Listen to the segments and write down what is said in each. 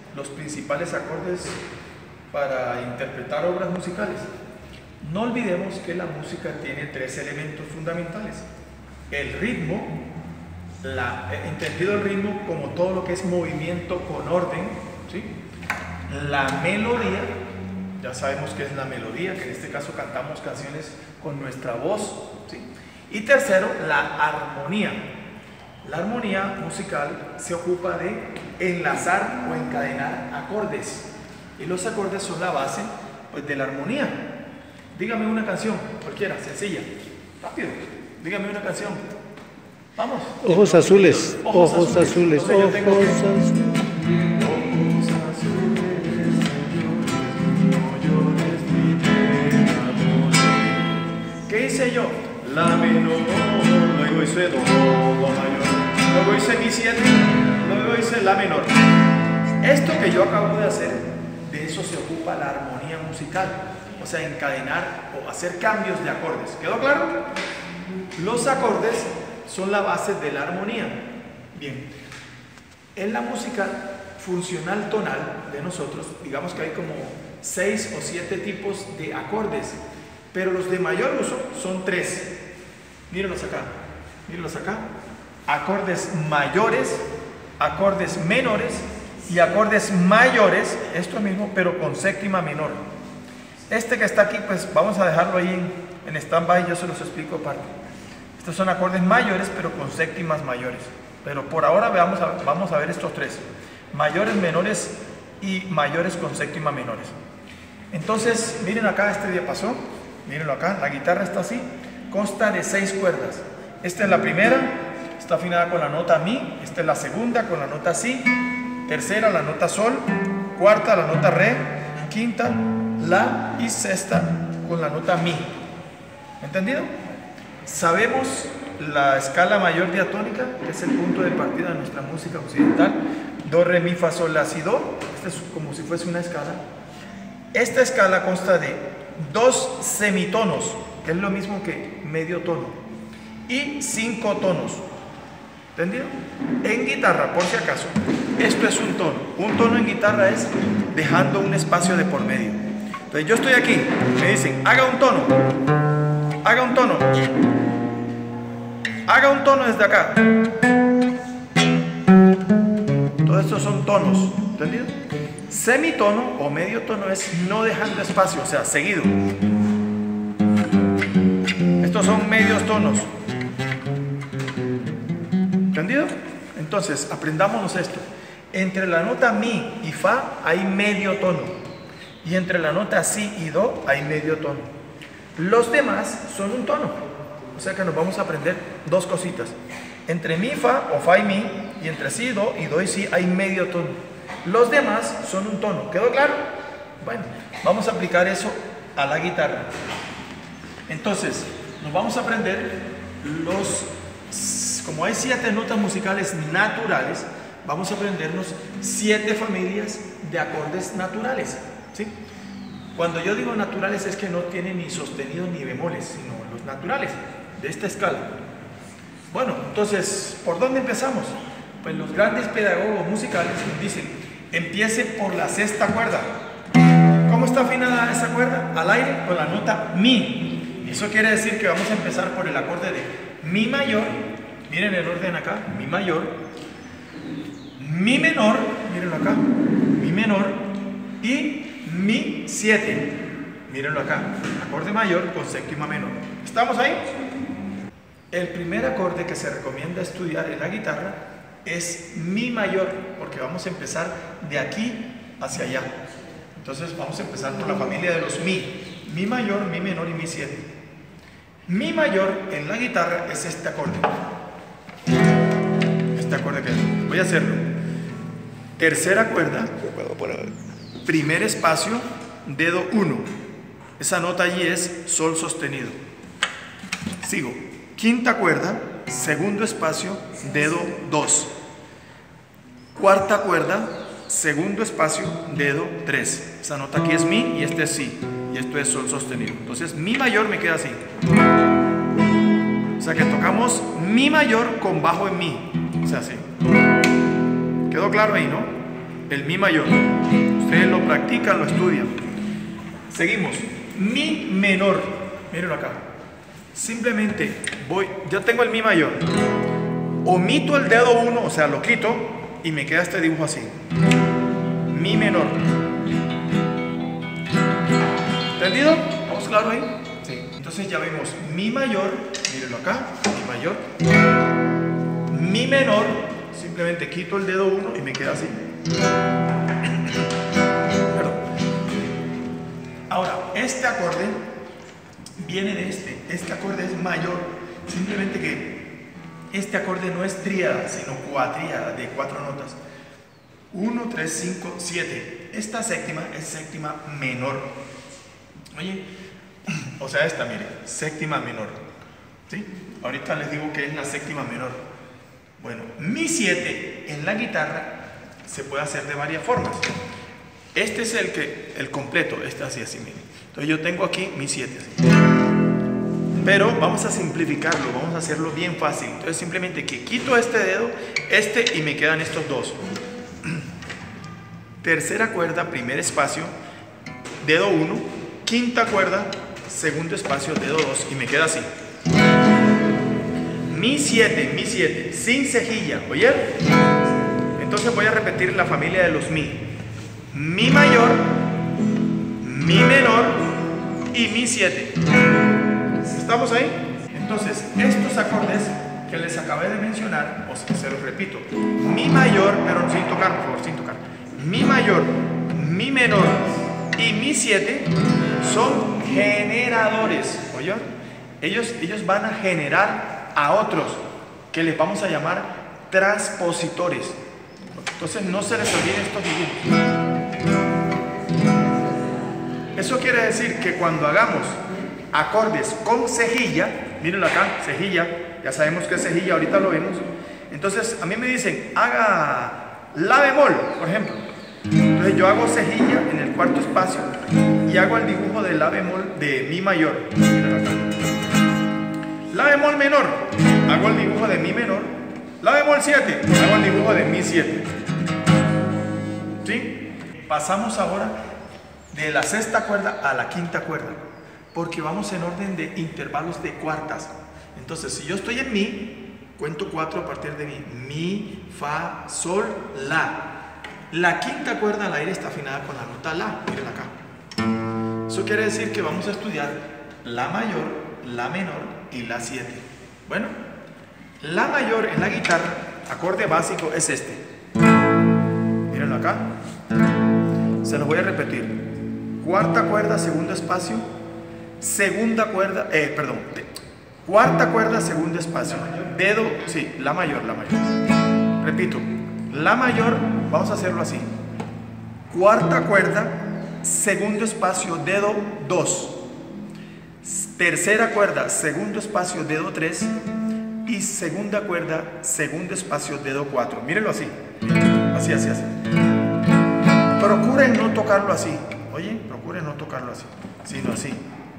los principales acordes para interpretar obras musicales. No olvidemos que la música tiene tres elementos fundamentales: el ritmo, entendido el ritmo como todo lo que es movimiento con orden, ¿sí? La melodía, ya sabemos qué es la melodía, que en este caso cantamos canciones con nuestra voz, ¿sí? Y tercero, la armonía. La armonía musical se ocupa de enlazar o encadenar acordes, y los acordes son la base, pues, de la armonía. Dígame una canción, cualquiera, sencilla, rápido, dígame una canción. Vamos. Ojos azules, ojos azules, Entonces, ojos azules. ¿Qué hice yo? La menor, luego hice do mayor, luego hice mi 7, luego hice la menor. Esto que yo acabo de hacer, de eso se ocupa la armonía musical, o sea, encadenar o hacer cambios de acordes. ¿Quedó claro? Los acordes son la base de la armonía. Bien, en la música funcional tonal de nosotros, digamos que hay como 6 o 7 tipos de acordes, pero los de mayor uso son 3. Mírenlos acá, mírenlos acá. Acordes mayores, acordes menores y acordes mayores, esto mismo, pero con séptima menor. Este que está aquí, pues vamos a dejarlo ahí en stand-by, yo se los explico aparte. Estos son acordes mayores, pero con séptimas mayores. Pero por ahora vamos a ver estos 3: mayores, menores y mayores con séptima menores. Entonces, miren acá este diapasón, mírenlo acá, la guitarra está así, consta de 6 cuerdas. Esta es la primera, está afinada con la nota mi, esta es la segunda con la nota si, tercera la nota sol, cuarta la nota re, quinta la y sexta con la nota mi. ¿Entendido? Sabemos la escala mayor diatónica, que es el punto de partida de nuestra música occidental: do, re, mi, fa, sol, la, si, do. Esta es como si fuese una escala. Esta escala consta de 2 semitonos, que es lo mismo que medio tono, y 5 tonos. ¿Entendido? En guitarra, por si acaso, esto es un tono. Un tono en guitarra es dejando un espacio de por medio. Entonces yo estoy aquí, me dicen, haga un tono, haga un tono, haga un tono desde acá. Todos estos son tonos, ¿entendido? Semitono o medio tono es no dejando espacio, o sea, seguido. Estos son medios tonos. ¿Entendido? Entonces, aprendámonos esto. Entre la nota mi y fa hay medio tono. Y entre la nota si y do hay medio tono. Los demás son un tono. O sea que nos vamos a aprender 2 cositas. Entre mi, fa o fa y mi, y entre si, do y si hay medio tono. Los demás son un tono. ¿Quedó claro? Bueno, vamos a aplicar eso a la guitarra. Entonces, nos vamos a aprender como hay 7 notas musicales naturales, vamos a aprendernos 7 familias de acordes naturales, ¿sí? Cuando yo digo naturales es que no tienen ni sostenidos ni bemoles, sino los naturales de esta escala. Bueno, entonces, ¿por dónde empezamos? Pues los grandes pedagogos musicales nos dicen, empiece por la 6ª cuerda. ¿Cómo está afinada esa cuerda? Al aire, con la nota mi. Eso quiere decir que vamos a empezar por el acorde de mi mayor. Miren el orden acá: mi mayor, mi menor, mírenlo acá, mi menor, y mi 7. Mírenlo acá, acorde mayor con séptima menor. ¿Estamos ahí? El primer acorde que se recomienda estudiar en la guitarra es mi mayor, porque vamos a empezar de aquí hacia allá. Entonces vamos a empezar por la familia de los mi mayor, mi menor y mi 7. Mi mayor en la guitarra es este acorde. Este acorde que voy a hacerlo. Tercera cuerda, primer espacio, dedo 1. Esa nota allí es sol sostenido. Sigo. Quinta cuerda, segundo espacio, dedo 2. Cuarta cuerda, segundo espacio, dedo 3. Esa nota aquí es mi y este es si. Y esto es sol sostenido. Entonces mi mayor me queda así. O sea que tocamos mi mayor con bajo en mi. O sea, así. ¿Quedó claro ahí, no? el mi mayor. Ustedes lo practican, lo estudian. Seguimos. Mi menor. Mírenlo acá. Simplemente yo tengo el mi mayor. Omito el dedo 1, o sea, lo quito y me queda este dibujo así. Mi menor. ¿Entendido? ¿Vamos claro ahí? Sí. Entonces ya vemos mi mayor, mírenlo acá, mi mayor. Mi menor, simplemente quito el dedo 1 y me queda así. Perdón. Ahora, este acorde viene de este acorde es mayor, simplemente que este acorde no es tríada, sino cuatríada de 4 notas. 1, 3, 5, 7. Esta séptima es séptima menor. Oye, o sea, esta, mire, séptima menor. ¿Sí? Ahorita les digo que es la séptima menor. Bueno, mi 7 en la guitarra se puede hacer de varias formas. Este es el completo, este así, mire. Entonces yo tengo aquí mi 7 así. Pero vamos a simplificarlo, vamos a hacerlo bien fácil. Entonces simplemente que quito este dedo, y me quedan estos dos. Tercera cuerda, primer espacio, dedo 1, quinta cuerda, segundo espacio, dedo 2 y me queda así. Mi 7, sin cejilla, ¿oyeron? Entonces voy a repetir la familia de los mi. Mi mayor, mi menor y mi 7. ¿Estamos ahí? Entonces, estos acordes que les acabé de mencionar, o sea, se los repito. Mi mayor, pero sin tocar, por favor, sin tocar. Mi mayor, mi menor y mi 7 son generadores. ¿Oyeron? Ellos van a generar a otros que les vamos a llamar transpositores. Entonces no se les olviden estos dibujos. Eso quiere decir que cuando hagamos acordes con cejilla, mírenlo acá, cejilla, ya sabemos que es cejilla, ahorita lo vemos. Entonces a mí me dicen, haga la bemol, por ejemplo. Entonces yo hago cejilla en el cuarto espacio y hago el dibujo de la bemol de mi mayor. Mírenlo acá. La bemol menor, hago el dibujo de mi menor. La bemol 7, hago el dibujo de mi 7. ¿Sí? Pasamos ahora de la sexta cuerda a la quinta cuerda, porque vamos en orden de intervalos de cuartas. Entonces, si yo estoy en mi, cuento 4 a partir de mi, fa, sol, la. La quinta cuerda al aire está afinada con la nota la, miren acá. Eso quiere decir que vamos a estudiar la mayor, la menor y la 7. Bueno, la mayor en la guitarra, acorde básico es este. Mírenlo acá. Se los voy a repetir. Cuarta cuerda, segundo espacio. Segunda cuerda, cuarta cuerda, segundo espacio. Dedo, sí, la mayor. Repito, la mayor, vamos a hacerlo así. Cuarta cuerda, segundo espacio, dedo 2. Tercera cuerda, segundo espacio, dedo 3. Y segunda cuerda, segundo espacio, dedo 4. Mírenlo así. Así. Procuren no tocarlo así. Oye, procuren no tocarlo así, sino así.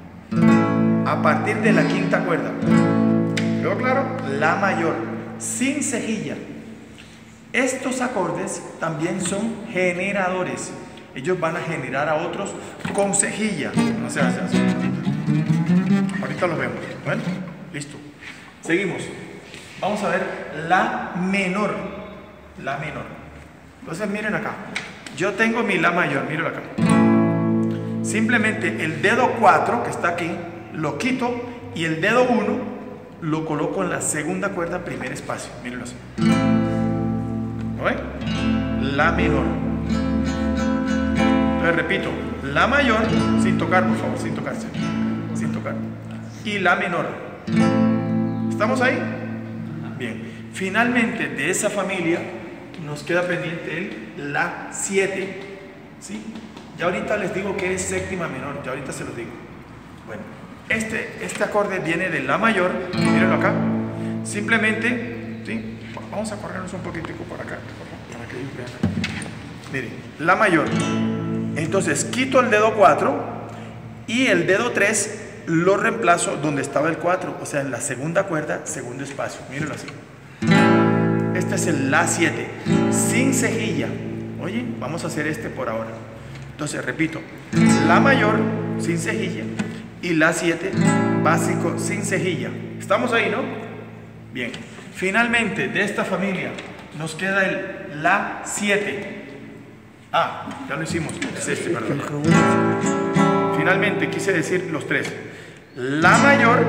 A partir de la quinta cuerda. ¿Quedó claro? La mayor, sin cejilla. Estos acordes también son generadores. Ellos van a generar a otros con cejilla. No se hace así. Ahorita los vemos. Bueno, listo. Seguimos. Vamos a ver la menor. La menor. Entonces miren acá. Yo tengo mi la mayor, mírenlo acá. Simplemente el dedo 4 que está aquí lo quito y el dedo 1 lo coloco en la segunda cuerda, primer espacio. Mírenlo así. ¿Lo ven? La menor. Entonces repito, la mayor, sin tocar, por favor, sin tocarse. Sin tocar. Y la menor. ¿Estamos ahí? Bien. Finalmente, de esa familia nos queda pendiente el la 7. ¿Sí? Ya ahorita les digo que es séptima menor, ya ahorita se los digo. Bueno, este acorde viene de la mayor, mírenlo acá. Simplemente, ¿sí? Vamos a corrernos un poquitico por acá, para que vean. Miren, la mayor. Entonces quito el dedo 4 y el dedo 3 lo reemplazo donde estaba el 4, o sea, en la segunda cuerda, segundo espacio. Mírenlo así. Este es el la 7, sin cejilla. Oye, vamos a hacer este por ahora. Entonces, repito, la mayor sin cejilla y la 7 básico sin cejilla. ¿Estamos ahí, no? Bien. Finalmente, de esta familia nos queda el la 7. Ah, ya lo hicimos. Es este, perdón. Finalmente, quise decir los tres. La mayor,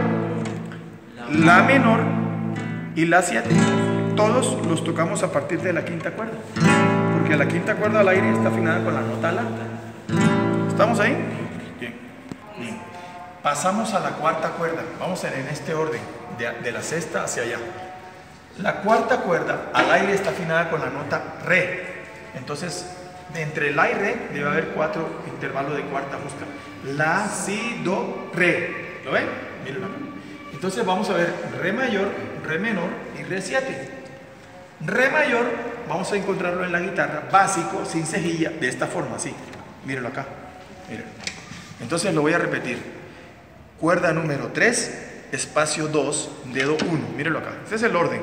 la menor y la 7. Todos los tocamos a partir de la quinta cuerda. Porque la quinta cuerda al aire está afinada con la nota la. ¿Estamos ahí? Bien. Bien. Pasamos a la cuarta cuerda. Vamos a ir en este orden, de la sexta hacia allá. La cuarta cuerda al aire está afinada con la nota re. Entonces, entre la y re debe haber 4 intervalos de cuarta justa. La, si, do, re. ¿Lo ven? Mírenlo acá. Entonces vamos a ver re mayor, re menor y re 7. Re mayor, vamos a encontrarlo en la guitarra, básico, sin cejilla, de esta forma, así. Mírenlo acá. Mírenlo. Entonces lo voy a repetir. Cuerda número 3, espacio 2, dedo 1. Mírenlo acá. Este es el orden.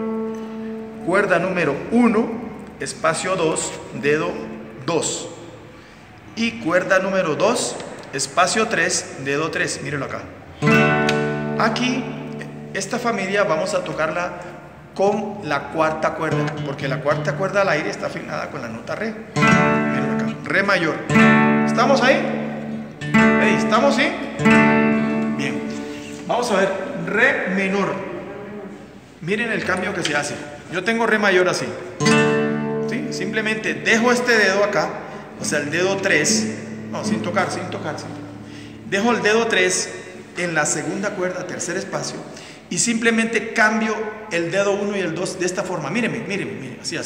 Cuerda número 1, espacio 2, dedo 2. Y cuerda número 2, espacio 3, dedo 3. Mírenlo acá. Aquí, esta familia vamos a tocarla con la cuarta cuerda, porque la cuarta cuerda al aire está afinada con la nota re. Mírenlo acá. Re mayor. ¿Estamos ahí? Hey, ¿estamos ahí? Bien. Vamos a ver re menor. Miren el cambio que se hace. Yo tengo re mayor así. ¿Sí? Simplemente dejo este dedo acá, o sea, el dedo 3. No, sin tocar. Dejo el dedo 3 en la segunda cuerda, tercer espacio, y simplemente cambio el dedo 1 y el 2 de esta forma. Mírenme, así.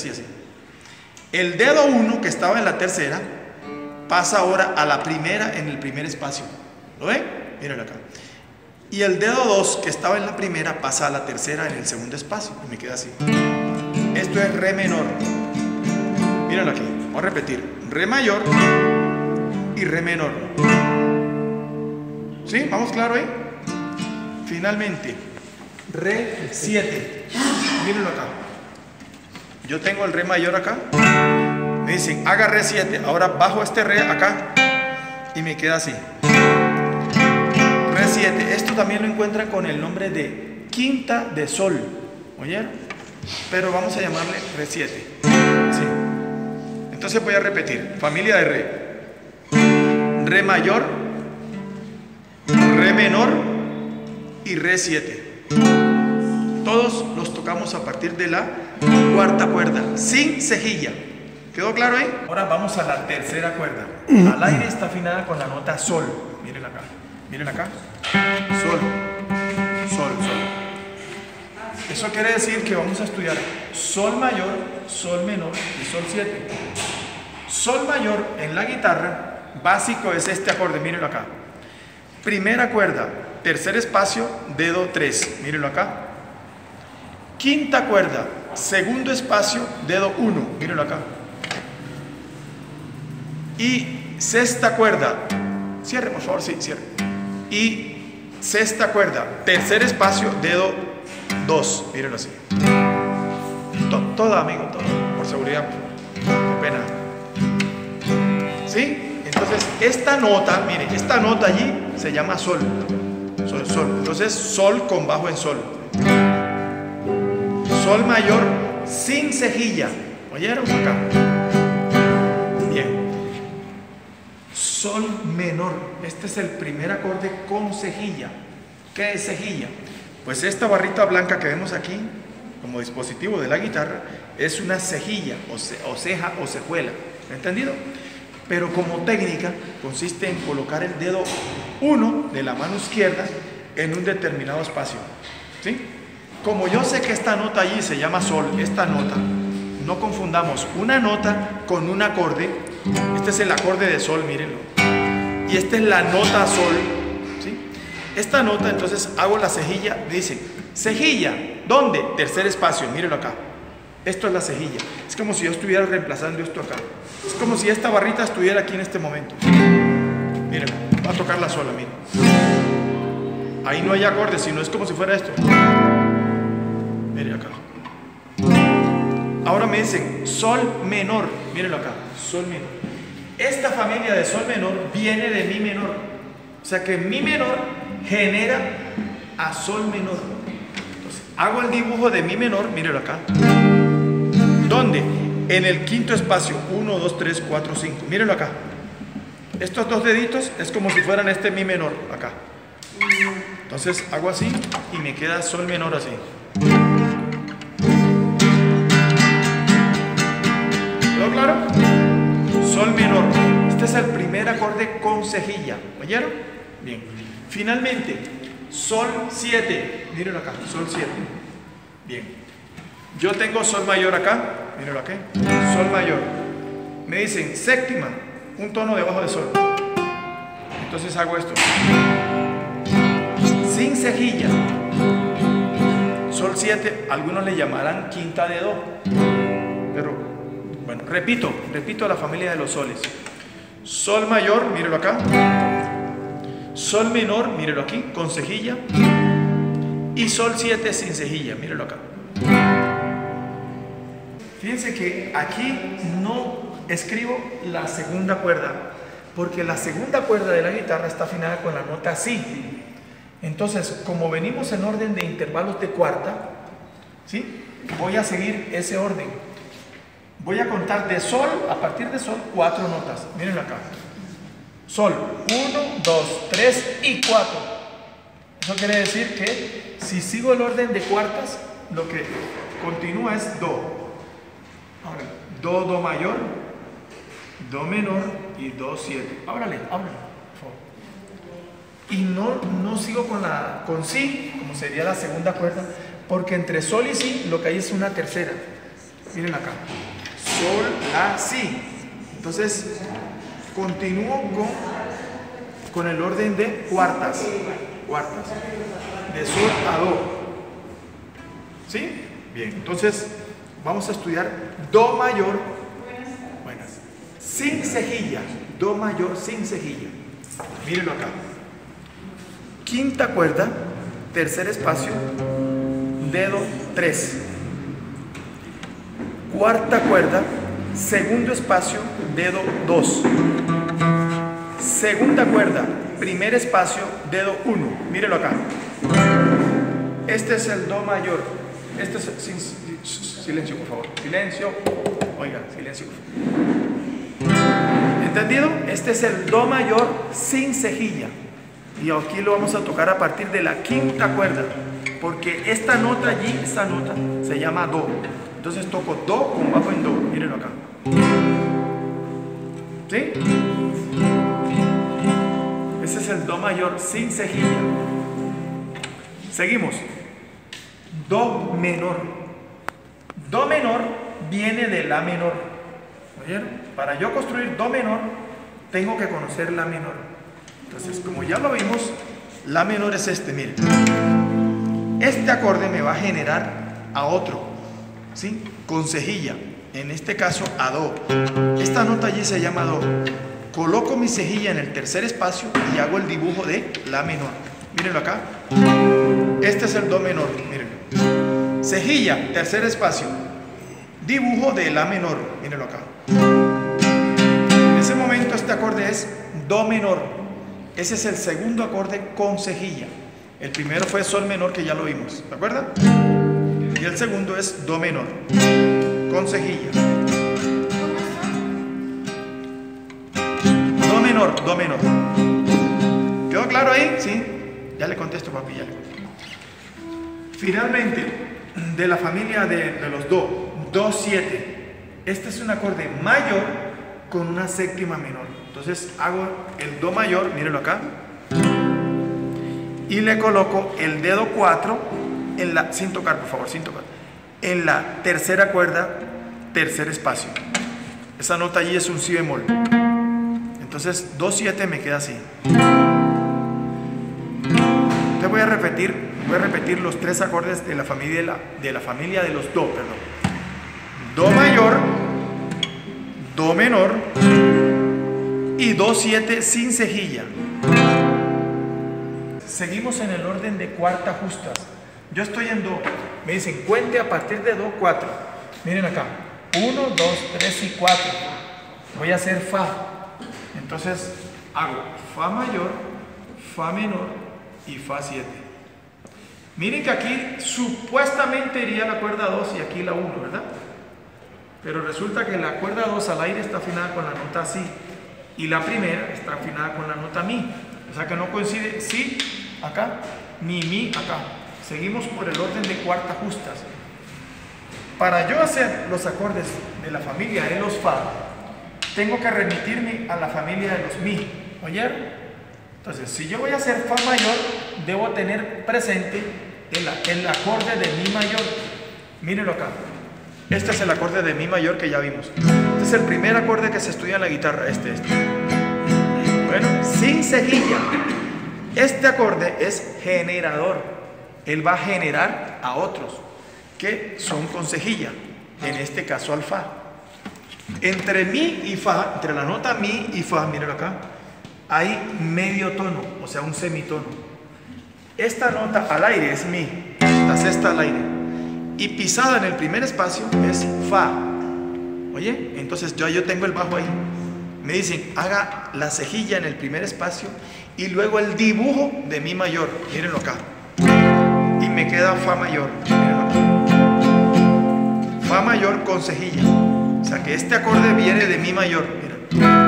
El dedo 1 que estaba en la tercera pasa ahora a la primera en el primer espacio. ¿Lo ven? Mírenlo acá. Y el dedo 2 que estaba en la primera pasa a la tercera en el segundo espacio. Y me queda así. Esto es re menor. Mírenlo aquí. Vamos a repetir. Re mayor y re menor. ¿Sí? ¿Vamos claro ahí? Finalmente, re 7. Mírenlo acá. Yo tengo el re mayor acá. Me dicen, haga re 7. Ahora bajo este re acá y me queda así. Re 7. Esto también lo encuentran con el nombre de quinta de sol. ¿Oyeron? Pero vamos a llamarle re 7. Sí. Entonces voy a repetir. Familia de re. Re mayor, re menor y re 7. Todos los tocamos a partir de la cuarta cuerda, sin cejilla. ¿Quedó claro ahí? Ahora vamos a la tercera cuerda. Al aire está afinada con la nota sol. Miren acá. Miren acá. Sol. Eso quiere decir que vamos a estudiar sol mayor, sol menor y sol 7. Sol mayor en la guitarra, básico es este acorde. Mírenlo acá. Primera cuerda, tercer espacio, dedo 3. Mírenlo acá. Quinta cuerda, segundo espacio, dedo 1. Mírenlo acá. Y sexta cuerda, cierre por favor, sí, cierre. Y sexta cuerda, tercer espacio, dedo 2. Mírenlo así. Todo, amigo, todo. Por seguridad. Qué pena. ¿Sí? Entonces, esta nota, mire, esta nota allí se llama sol. Sol. Entonces, sol con bajo en sol. Sol mayor sin cejilla. ¿Oyeron acá? Bien. Sol menor. Este es el primer acorde con cejilla. ¿Qué es cejilla? Pues esta barrita blanca que vemos aquí, como dispositivo de la guitarra, es una cejilla, o ceja, o cejuela. ¿Entendido? Pero como técnica consiste en colocar el dedo 1 de la mano izquierda en un determinado espacio. ¿Sí? Como yo sé que esta nota allí se llama sol, esta nota, no confundamos una nota con un acorde. Este es el acorde de sol, mírenlo. Y esta es la nota sol. ¿Sí? Esta nota, entonces hago la cejilla, dice, cejilla, ¿dónde? Tercer espacio, mírenlo acá. Esto es la cejilla. Es como si yo estuviera reemplazando esto acá. Es como si esta barrita estuviera aquí en este momento. Miren, va a tocar la sola, miren. Ahí no hay acorde, sino es como si fuera esto. Miren acá. Ahora me dicen sol menor. mírenlo acá, sol menor. Esta familia de sol menor viene de mi menor. O sea que mi menor genera a sol menor. Entonces, hago el dibujo de mi menor, mírenlo acá. ¿Dónde? En el quinto espacio, 1, 2, 3, 4, 5. Mírenlo acá. Estos dos deditos es como si fueran este mi menor, acá. Entonces hago así y me queda sol menor así. ¿Quedó claro? Sol menor. Este es el primer acorde con cejilla. ¿Oyeron? Bien. Finalmente, sol 7. Mírenlo acá, sol 7. Bien. Yo tengo sol mayor acá. Mírenlo aquí. Sol mayor. Me dicen séptima, un tono debajo de sol. Entonces hago esto. Sin cejilla. Sol 7, algunos le llamarán quinta de do. Pero, bueno, repito la familia de los soles. Sol mayor, mírelo acá. Sol menor, mírelo aquí, con cejilla. Y sol 7 sin cejilla, mírelo acá. Fíjense que aquí no escribo la segunda cuerda, porque la segunda cuerda de la guitarra está afinada con la nota si. Entonces, como venimos en orden de intervalos de cuarta, ¿sí? Voy a seguir ese orden. Voy a contar de sol, a partir de sol, 4 notas. Mírenlo acá. Sol, 1, 2, 3 y 4. Eso quiere decir que si sigo el orden de cuartas, lo que continúa es do. Ahora, do, do mayor, do menor y do 7. Ábrale, por favor. Y no sigo con si, como sería la segunda cuerda, porque entre sol y si lo que hay es una tercera. Miren acá. Sol, la, si. Entonces, continúo con el orden de cuartas. Cuartas. De sol a do. ¿Sí? Bien, entonces vamos a estudiar do mayor. Buenas. Sin cejilla. Do mayor sin cejilla. Mírenlo acá. Quinta cuerda, tercer espacio, dedo 3. Cuarta cuerda, segundo espacio, dedo 2. Segunda cuerda, primer espacio, dedo 1. Mírenlo acá. Este es el do mayor. Este es silencio, por favor. Silencio. Oiga, silencio. ¿Entendido? Este es el do mayor sin cejilla. Y aquí lo vamos a tocar a partir de la quinta cuerda, porque esta nota allí, esta nota, se llama do. Entonces toco do con bajo en do. Mírenlo acá. ¿Sí? Ese es el do mayor sin cejilla. Seguimos. Do menor. Do menor viene de la menor. ¿Oyeron? Para yo construir do menor, tengo que conocer la menor. Entonces, como ya lo vimos, la menor es este, miren. Este acorde me va a generar a otro, ¿sí? Con cejilla, en este caso a do. Esta nota allí se llama do. Coloco mi cejilla en el tercer espacio y hago el dibujo de la menor. Mírenlo acá. Este es el do menor, mírenlo. Cejilla, tercer espacio. Dibujo de la menor, mírenlo acá. En ese momento este acorde es do menor. Ese es el segundo acorde con cejilla. El primero fue sol menor, que ya lo vimos, ¿de acuerdo? Y el segundo es do menor con cejilla. Do menor, do menor. ¿Quedó claro ahí? Sí. Ya le contesto, papi, ya le contesto. Finalmente, de la familia de los do 7. Este es un acorde mayor con una séptima menor. Entonces hago el do mayor, mírenlo acá, y le coloco el dedo 4 en la, sin tocar, por favor, sin tocar, en la tercera cuerda, tercer espacio. Esa nota allí es un si bemol. Entonces do 7 me queda así. Te voy a repetir los tres acordes de la familia de los do, perdón. Do mayor, do menor y do 7 sin cejilla. Seguimos en el orden de cuarta justas. Yo estoy en do. Me dicen cuente a partir de do 4. Miren acá. 1, 2, 3 y 4. Voy a hacer Fa. Entonces hago Fa mayor, Fa menor y Fa 7. Miren que aquí supuestamente iría la cuerda 2 y aquí la 1, ¿verdad? Pero resulta que la cuerda 2 al aire está afinada con la nota Si y la primera está afinada con la nota Mi. O sea que no coincide Si acá ni Mi acá. Seguimos por el orden de cuartas justas. Para yo hacer los acordes de la familia de los Fa, tengo que remitirme a la familia de los Mi. ¿Oyeron? Entonces, si yo voy a hacer Fa mayor, debo tener presente el acorde de Mi mayor. Mírenlo acá. Este es el acorde de Mi mayor que ya vimos. Este es el primer acorde que se estudia en la guitarra. Este. Bueno, sin cejilla. Este acorde es generador. Él va a generar a otros que son con cejilla. En este caso al Fa. Entre Mi y Fa, entre la nota Mi y Fa, mírenlo acá, hay medio tono, o sea, un semitono. Esta nota al aire es Mi, esta sexta al aire. Y pisada en el primer espacio es Fa. Oye, entonces yo tengo el bajo ahí. Me dicen, haga la cejilla en el primer espacio y luego el dibujo de Mi mayor. Mírenlo acá. Y me queda Fa mayor. Mírenlo acá. Fa mayor con cejilla. O sea que este acorde viene de Mi mayor. Miren.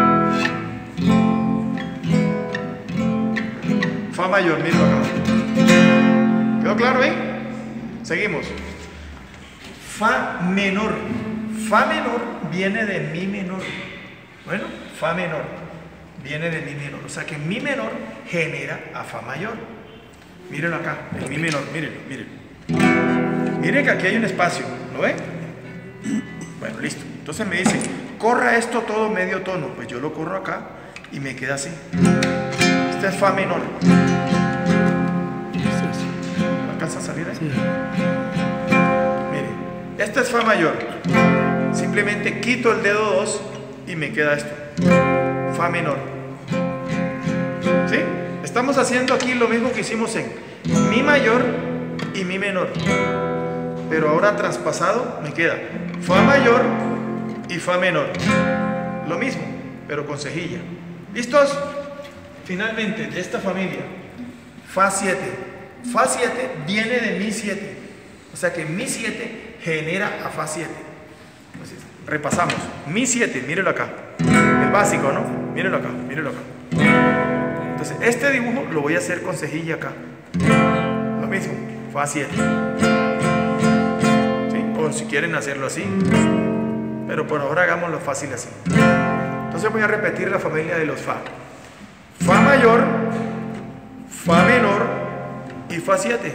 Fa mayor, mírenlo acá. ¿Quedó claro, eh? Seguimos. Fa menor. Fa menor viene de Mi menor. Bueno, Fa menor viene de Mi menor. O sea que Mi menor genera a Fa mayor. Mírenlo acá, el Mi menor, mírenlo. Miren que aquí hay un espacio, ¿lo ven? Bueno, listo. Entonces me dicen, corra esto todo medio tono. Pues yo lo corro acá y me queda así. Este es Fa menor. ¿Alcanza a salir ahí? Sí. Miren, este es Fa mayor. Simplemente quito el dedo 2 y me queda esto. Fa menor. ¿Sí? Estamos haciendo aquí lo mismo que hicimos en Mi mayor y Mi menor. Pero ahora traspasado me queda Fa mayor y Fa menor. Lo mismo, pero con cejilla. ¿Listos? Finalmente, de esta familia, Fa 7. Fa 7 viene de Mi 7. O sea que Mi 7 genera a Fa 7. Entonces, repasamos. Mi 7, mírenlo acá. El básico, ¿no? Mírenlo acá, mírenlo acá. Entonces, este dibujo lo voy a hacer con cejilla acá. Lo mismo, Fa 7. ¿Sí? O si quieren hacerlo así. Pero por ahora hagámoslo fácil así. Entonces voy a repetir la familia de los Fa. Fa mayor, Fa menor y Fa 7.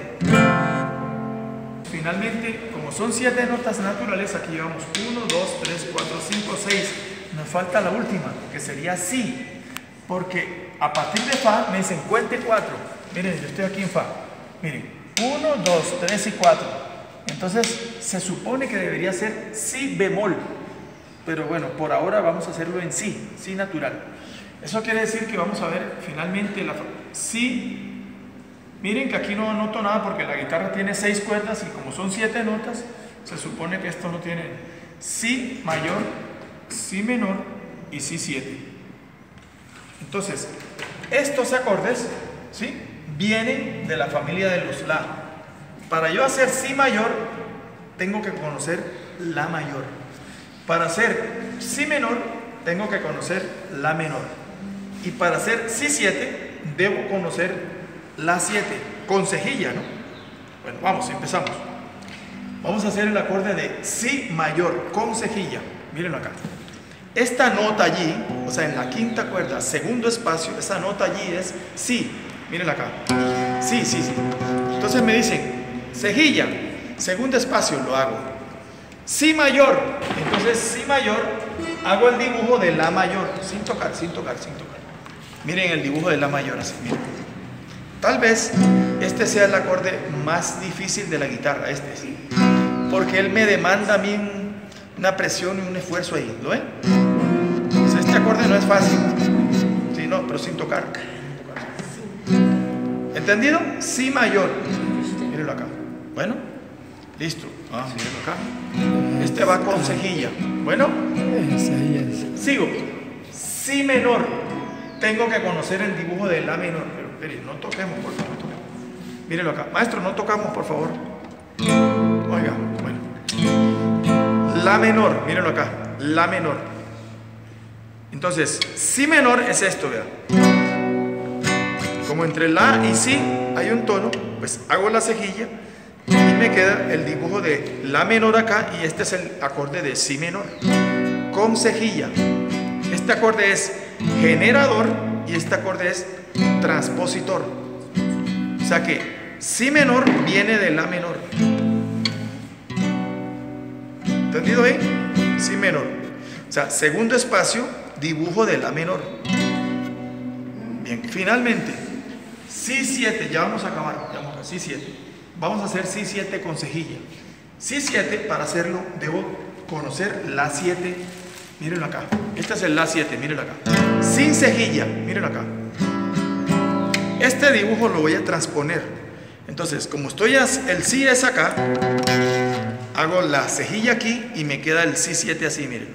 Finalmente, como son 7 notas naturales, aquí llevamos 1, 2, 3, 4, 5, 6. Nos falta la última, que sería Si. Porque a partir de Fa me dicen cuente 4. Miren, yo estoy aquí en Fa. Miren, 1, 2, 3 y 4. Entonces se supone que debería ser Si bemol. Pero bueno, por ahora vamos a hacerlo en Si, Si natural. Eso quiere decir que vamos a ver finalmente la Si. Miren que aquí no anoto nada porque la guitarra tiene 6 cuerdas y como son 7 notas, se supone que esto no tiene Si mayor, Si menor y Si 7. Entonces, estos acordes, ¿sí?, vienen de la familia de los La. Para yo hacer Si mayor, tengo que conocer La mayor. Para hacer Si menor, tengo que conocer La menor. Y para hacer Si 7, debo conocer La 7, con cejilla, ¿no? Bueno, vamos, empezamos. Vamos a hacer el acorde de Si mayor, con cejilla. Mírenlo acá. Esta nota allí, o sea, en la quinta cuerda, segundo espacio, esa nota allí es Si. Mírenla acá. Si. Entonces me dicen, cejilla, segundo espacio, lo hago. Si mayor, entonces Si mayor, hago el dibujo de La mayor, sin tocar. Miren el dibujo de La mayor, así, miren. Tal vez este sea el acorde más difícil de la guitarra, sí, porque él me demanda a mí una presión y un esfuerzo ahí, ¿lo ven? Pues este acorde no es fácil, sí, no, pero sin tocar. ¿Entendido? Si mayor, mírenlo acá. Bueno, listo. Mírenlo acá. usted va con cejilla. Bueno, sigo. Si menor. Tengo que conocer el dibujo de la menor. Pero, mire, no toquemos, por favor. Mírenlo acá. Maestro, no tocamos, por favor. Oiga, bueno. La menor, mírenlo acá. La menor. Entonces, si menor es esto, vea. Como entre la y si hay un tono, pues hago la cejilla y me queda el dibujo de la menor acá, y este es el acorde de si menor. Con cejilla. Este acorde es generador y este acorde es transpositor. O sea que si menor viene de la menor. ¿Entendido ahí? Si menor. O sea, segundo espacio, dibujo de la menor. Bien, finalmente, si 7, ya vamos a acabar. Ya vamos a si 7. Vamos a hacer si 7 con cejilla. Si 7, para hacerlo, debo conocer la 7. Mírenlo acá. Este es el la 7, mírenlo acá. Sin cejilla, mírenlo acá. Este dibujo lo voy a transponer. Entonces, como estoy, el si es acá, hago la cejilla aquí y me queda el si 7 así, miren.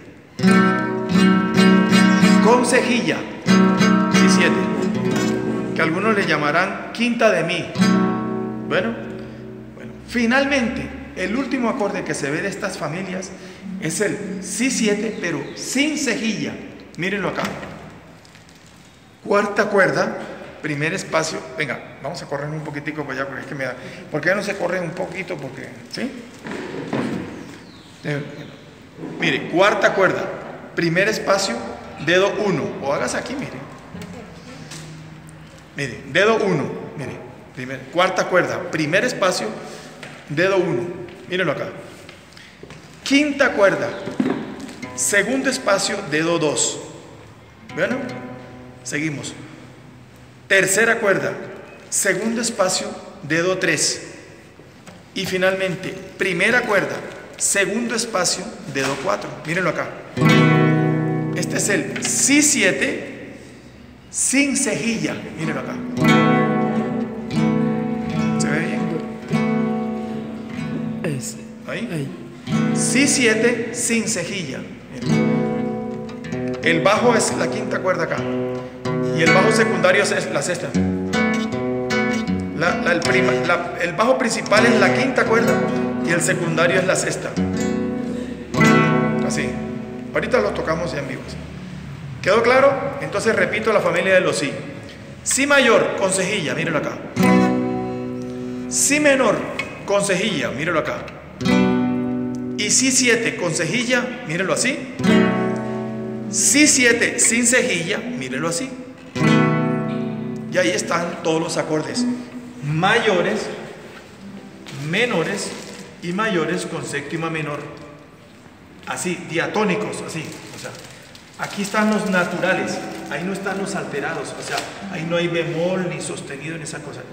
Con cejilla, si 7, que algunos le llamarán quinta de mi. Bueno, finalmente, el último acorde que se ve de estas familias es el si 7, pero sin cejilla. Mírenlo acá. Cuarta cuerda, primer espacio. Venga, vamos a correr un poquitico para allá, porque es que me da. ¿Por qué no se corre un poquito? Porque, ¿sí? Mire, cuarta cuerda, primer espacio, dedo 1. O hagas aquí, mire. Mire, dedo 1. Mire, cuarta cuerda, primer espacio, dedo 1. Mírenlo acá. Quinta cuerda, segundo espacio, dedo 2. Bueno, seguimos. Tercera cuerda, segundo espacio, dedo 3. Y finalmente, primera cuerda, segundo espacio, dedo 4. Mírenlo acá. Este es el si 7 sin cejilla. Mírenlo acá. ¿Se ve bien? Ahí. Si 7 sin cejilla. El bajo es la quinta cuerda acá. Y el bajo secundario es la sexta. El bajo principal es la quinta cuerda y el secundario es la sexta. Así. Ahorita lo tocamos ya en vivo. ¿Quedó claro? Entonces repito la familia de los si. Si mayor con cejilla, mírenlo acá. Si menor con cejilla, mírenlo acá. Y si 7 con cejilla, mírenlo así. Si 7 sin cejilla, mírenlo así. Y ahí están todos los acordes mayores, menores y mayores con séptima menor. Así, diatónicos, así. O sea, aquí están los naturales, ahí no están los alterados. O sea, ahí no hay bemol ni sostenido en esa cosa.